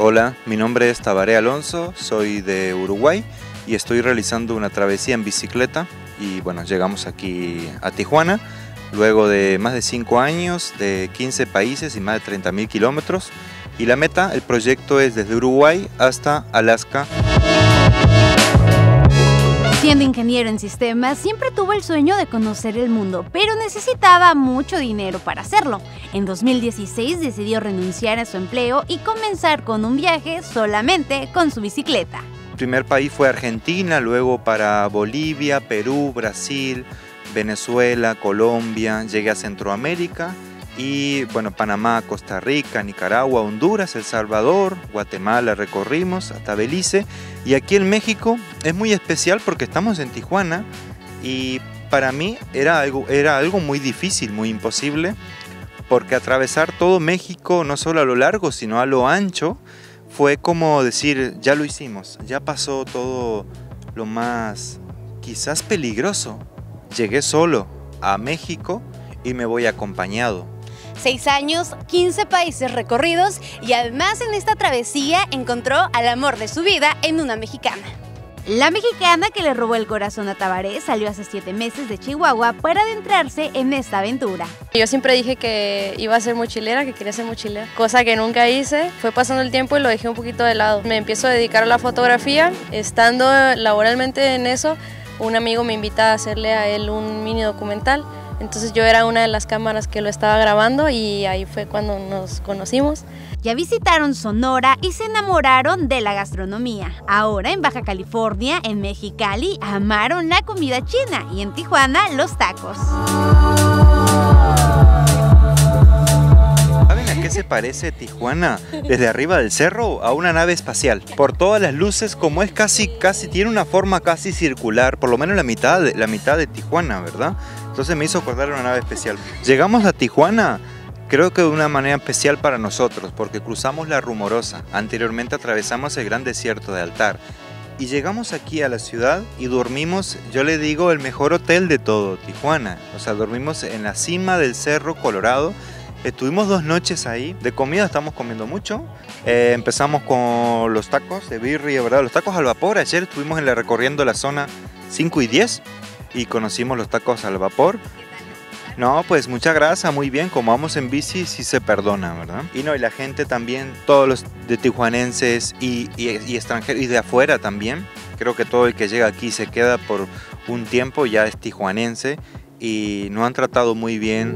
Hola, mi nombre es Tabaré Alonso, soy de Uruguay y estoy realizando una travesía en bicicleta y bueno, llegamos aquí a Tijuana luego de más de 5 años, de 15 países y más de 30.000 kilómetros y la meta, el proyecto es desde Uruguay hasta Alaska. Siendo ingeniero en sistemas, siempre tuvo el sueño de conocer el mundo, pero necesitaba mucho dinero para hacerlo. En 2016 decidió renunciar a su empleo y comenzar con un viaje solamente con su bicicleta. El primer país fue Argentina, luego para Bolivia, Perú, Brasil, Venezuela, Colombia, llegué a Centroamérica y bueno, Panamá, Costa Rica, Nicaragua, Honduras, El Salvador, Guatemala recorrimos hasta Belice y aquí en México es muy especial porque estamos en Tijuana y para mí era algo muy difícil, muy imposible porque atravesar todo México no solo a lo largo sino a lo ancho fue como decir ya lo hicimos, ya pasó todo lo más quizás peligroso. Llegué solo a México y me voy acompañado. 6 años, 15 países recorridos y además en esta travesía encontró al amor de su vida en una mexicana. La mexicana que le robó el corazón a Tabaré salió hace 7 meses de Chihuahua para adentrarse en esta aventura. Yo siempre dije que iba a ser mochilera, que quería ser mochilera, cosa que nunca hice. Fue pasando el tiempo y lo dejé un poquito de lado. Me empiezo a dedicar a la fotografía. Estando laboralmente en eso, un amigo me invita a hacerle a él un mini documental. Entonces yo era una de las cámaras que lo estaba grabando y ahí fue cuando nos conocimos. Ya visitaron Sonora y se enamoraron de la gastronomía. Ahora en Baja California, en Mexicali, amaron la comida china y en Tijuana los tacos. ¿Saben a qué se parece Tijuana desde arriba del cerro? A una nave espacial. Por todas las luces, como es casi tiene una forma casi circular, por lo menos la mitad de Tijuana, ¿verdad? Entonces me hizo acordar una nave especial. Llegamos a Tijuana, creo que de una manera especial para nosotros, porque cruzamos la Rumorosa. Anteriormente atravesamos el gran desierto de Altar. Y llegamos aquí a la ciudad y dormimos, yo le digo, el mejor hotel de todo Tijuana. O sea, dormimos en la cima del Cerro Colorado. Estuvimos 2 noches ahí. De comida estamos comiendo mucho. Empezamos con los tacos de birria, ¿verdad? Los tacos al vapor. Ayer estuvimos recorriendo la zona 5 y 10 y conocimos los tacos al vapor. No, pues mucha grasa, muy bien. Como vamos en bici, sí se perdona, ¿verdad? Y no, y la gente también, todos los de tijuanenses y extranjeros y de afuera también. Creo que todo el que llega aquí se queda por un tiempo, ya es tijuanense y nos han tratado muy bien.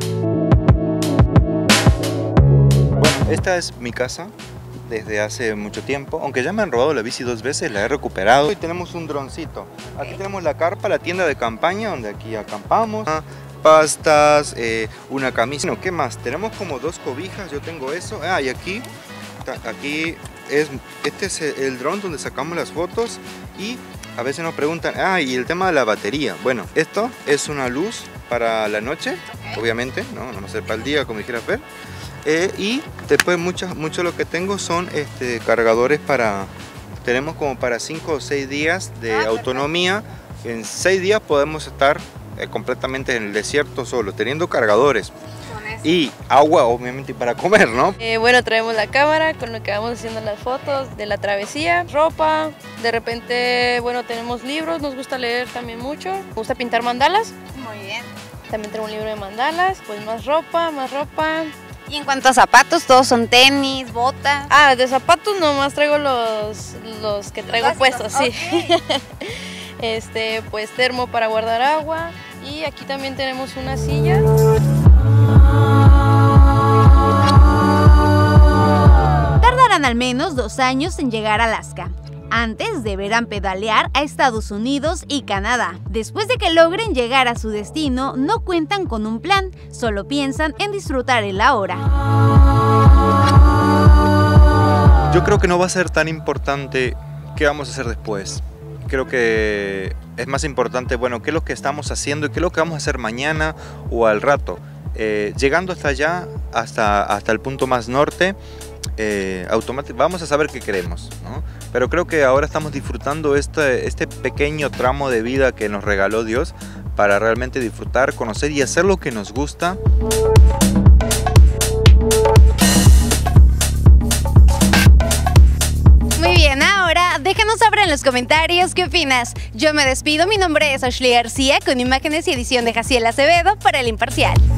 Esta es mi casa desde hace mucho tiempo, aunque ya me han robado la bici 2 veces, la he recuperado. Y tenemos un droncito. Aquí tenemos la carpa, la tienda de campaña, donde aquí acampamos. Pastas, una camisa. No, ¿qué más? Tenemos como 2 cobijas, yo tengo eso. Y aquí este es el dron donde sacamos las fotos y a veces nos preguntan, y el tema de la batería. Bueno, esto es una luz para la noche, obviamente, no va a ser para el día como dijera Fer. Y después mucho lo que tengo son cargadores tenemos como para 5 o 6 días de autonomía. En 6 días podemos estar completamente en el desierto solo, teniendo cargadores y agua obviamente para comer, ¿no? Bueno, traemos la cámara con lo que vamos haciendo las fotos de la travesía, ropa, de repente, bueno, tenemos libros, nos gusta leer también mucho, nos gusta pintar mandalas. Muy bien. También tengo un libro de mandalas, pues más ropa. Y en cuanto a zapatos, todos son tenis, botas. De zapatos nomás traigo los que traigo puestos, sí. Okay. Pues termo para guardar agua y aquí también tenemos una silla. Tardarán al menos 2 años en llegar a Alaska. Antes deberán pedalear a Estados Unidos y Canadá. Después de que logren llegar a su destino, no cuentan con un plan, solo piensan en disfrutar el ahora. Yo creo que no va a ser tan importante qué vamos a hacer después. Creo que es más importante, bueno, qué es lo que estamos haciendo y qué es lo que vamos a hacer mañana o al rato. Llegando hasta allá, hasta el punto más norte, vamos a saber qué queremos, ¿no? Pero creo que ahora estamos disfrutando este pequeño tramo de vida que nos regaló Dios para realmente disfrutar, conocer y hacer lo que nos gusta. en los comentarios qué opinas. Yo me despido, mi nombre es Ashley García, con imágenes y edición de Jaciel Acevedo para El Imparcial.